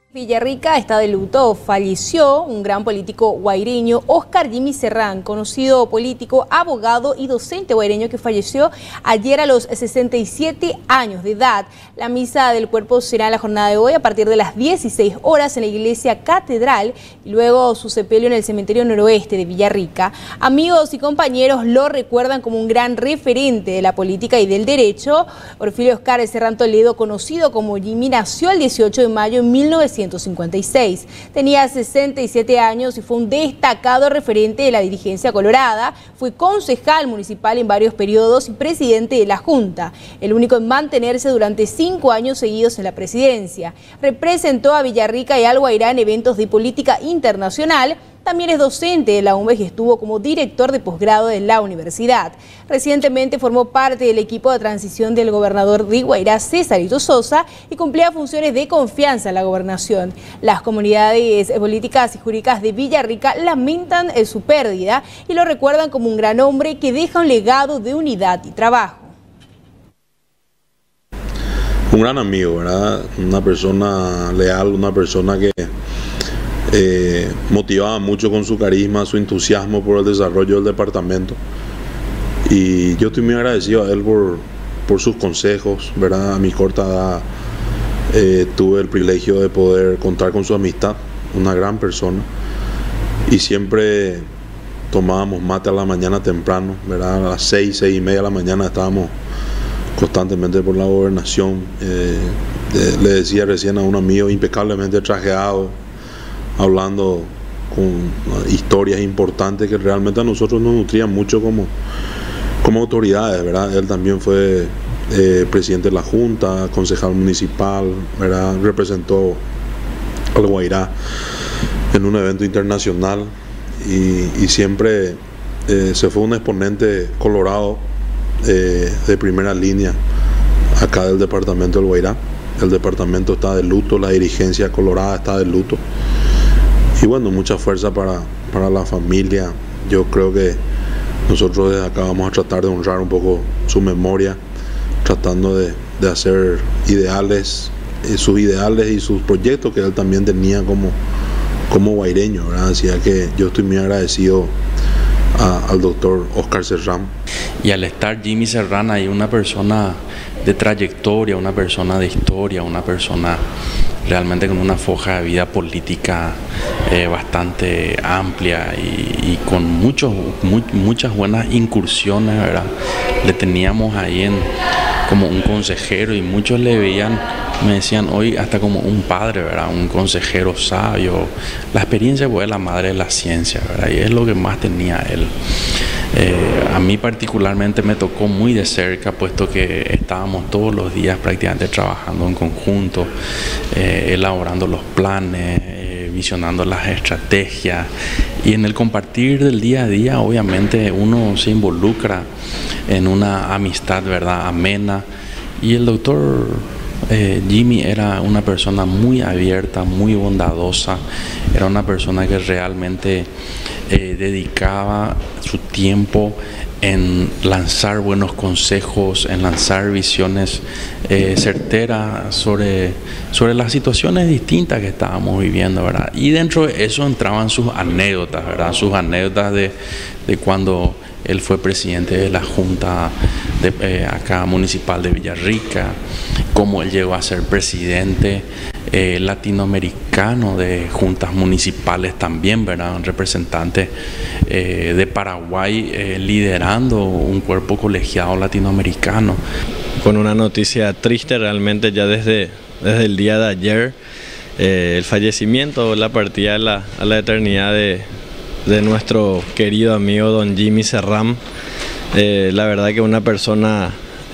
Villarrica está de luto. Falleció un gran político guaireño, Óscar Jimmy Serrán, conocido político, abogado y docente guaireño que falleció ayer a los 67 años de edad. La misa del cuerpo será en la jornada de hoy a partir de las 16 horas en la iglesia catedral y luego su sepelio en el cementerio noroeste de Villarrica. Amigos y compañeros lo recuerdan como un gran referente de la política y del derecho. Orfilio Óscar Serrán Toledo, conocido como Jimmy, nació el 18 de mayo de 1956. Tenía 67 años y fue un destacado referente de la dirigencia colorada. Fue concejal municipal en varios periodos y presidente de la Junta, el único en mantenerse durante 5 años seguidos en la presidencia. Representó a Villarrica y al Guairá en eventos de política internacional. También es docente de la UNVEG y estuvo como director de posgrado de la universidad. Recientemente formó parte del equipo de transición del gobernador de Guairá, Cesarito Sosa, y cumplía funciones de confianza en la gobernación. Las comunidades políticas y jurídicas de Villarrica lamentan su pérdida y lo recuerdan como un gran hombre que deja un legado de unidad y trabajo. Un gran amigo, ¿verdad? Una persona leal, una persona que motivaba mucho con su carisma, su entusiasmo por el desarrollo del departamento, y yo estoy muy agradecido a él por sus consejos, ¿verdad? A mi corta edad tuve el privilegio de poder contar con su amistad, una gran persona, y siempre tomábamos mate a la mañana temprano, ¿verdad? A las 6 y media de la mañana estábamos constantemente por la gobernación. Le decía recién a un amigo, impecablemente trajeado, hablando con historias importantes que realmente a nosotros nos nutrían mucho como autoridades, ¿verdad? Él también fue presidente de la Junta, concejal municipal, ¿verdad? Representó al Guairá en un evento internacional y siempre se fue un exponente colorado de primera línea acá del departamento del Guairá. El departamento está de luto, la dirigencia colorada está de luto. Y bueno, mucha fuerza para la familia. Yo creo que nosotros desde acá vamos a tratar de honrar un poco su memoria, tratando de hacer ideales, sus ideales y sus proyectos que él también tenía como guaireño, ¿verdad? Así que yo estoy muy agradecido al doctor Óscar Serrán. Y al estar Jimmy Serrán ahí, una persona de trayectoria, una persona de historia, una persona realmente con una foja de vida política bastante amplia y con muchas buenas incursiones, ¿verdad? Le teníamos ahí como un consejero y muchos le veían, me decían hoy hasta como un padre, ¿verdad? Un consejero sabio. La experiencia fue la madre de la ciencia, ¿verdad? Y es lo que más tenía él. A mí particularmente me tocó muy de cerca, puesto que estábamos todos los días prácticamente trabajando en conjunto, elaborando los planes, visionando las estrategias, y en el compartir del día a día obviamente uno se involucra en una amistad, ¿verdad?, amena. Y el doctor Jimmy era una persona muy abierta, muy bondadosa, era una persona que realmente dedicaba su tiempo en lanzar buenos consejos, en lanzar visiones certeras sobre las situaciones distintas que estábamos viviendo, ¿verdad? Y dentro de eso entraban sus anécdotas, ¿verdad? Sus anécdotas de cuando él fue presidente de la Junta acá municipal de Villarrica, cómo él llegó a ser presidente latinoamericano de juntas municipales también, ¿verdad? Un representante de Paraguay liderando un cuerpo colegiado latinoamericano. Con una noticia triste realmente ya desde el día de ayer, el fallecimiento, la partida a la eternidad de nuestro querido amigo don Jimmy Serrán. La verdad que una persona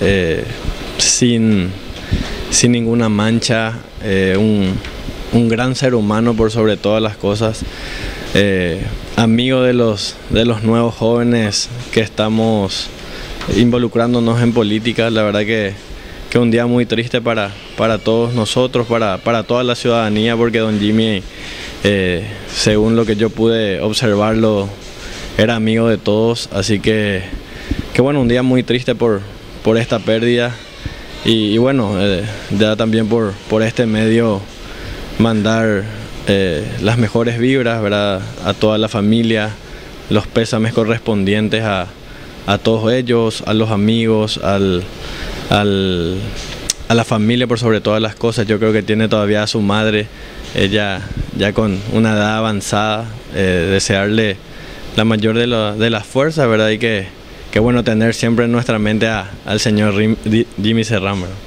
sin ninguna mancha, un gran ser humano por sobre todas las cosas, amigo de los nuevos jóvenes que estamos involucrándonos en política. La verdad que un día muy triste para todos nosotros, para toda la ciudadanía, porque don Jimmy, según lo que yo pude observarlo, era amigo de todos. Así que bueno, un día muy triste por esta pérdida y bueno, ya también por este medio mandar las mejores vibras, ¿verdad?, a toda la familia, los pésames correspondientes a todos ellos, a los amigos, a la familia por sobre todas las cosas. Yo creo que tiene todavía a su madre, ella ya con una edad avanzada, desearle la mayor de las fuerzas, ¿verdad? Y que bueno tener siempre en nuestra mente al señor Jimmy Serrán, ¿verdad?